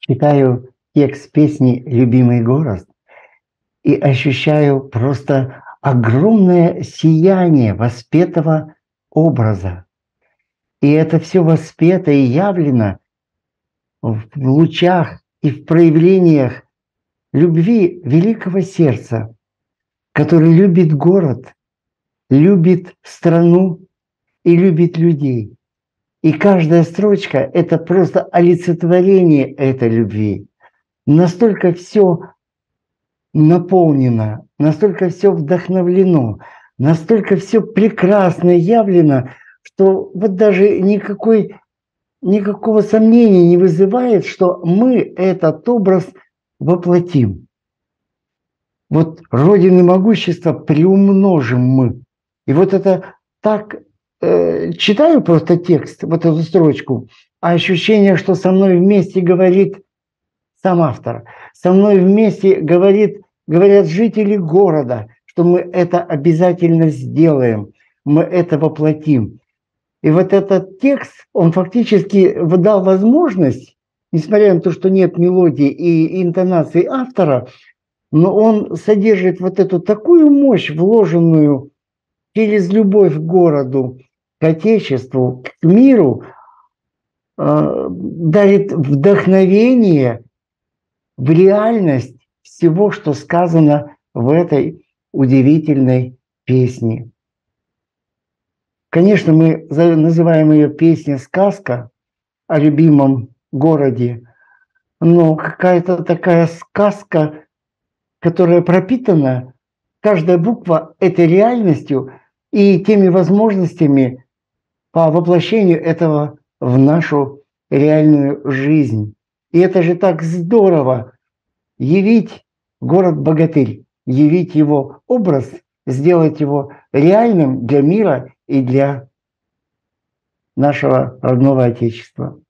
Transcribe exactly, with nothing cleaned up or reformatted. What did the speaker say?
Читаю текст песни «Любимый город» и ощущаю просто огромное сияние воспетого образа. И это все воспето и явлено в лучах и в проявлениях любви великого сердца, который любит город, любит страну и любит людей. И каждая строчка – это просто олицетворение этой любви. Настолько все наполнено, настолько все вдохновлено, настолько все прекрасно явлено, что вот даже никакой, никакого сомнения не вызывает, что мы этот образ воплотим. Вот Родины могущества приумножим мы. И вот это так, э, читаю просто текст, вот эту строчку, а ощущение, что со мной вместе говорит сам автор, со мной вместе говорит, говорят жители города, что мы это обязательно сделаем, мы это воплотим. И вот этот текст, он фактически дал возможность, несмотря на то, что нет мелодии и интонации автора, но он содержит вот эту такую мощь, вложенную через любовь к городу, к Отечеству, к миру, э, дарит вдохновение в реальность всего, что сказано в этой удивительной песне. Конечно, мы называем ее песня «Сказка» о любимом городе, но какая-то такая сказка, которая пропитана, каждая буква этой реальностью и теми возможностями по воплощению этого в нашу реальную жизнь. И это же так здорово явить город-богатырь, явить его образ, сделать его реальным для мира и для нашего родного Отечества.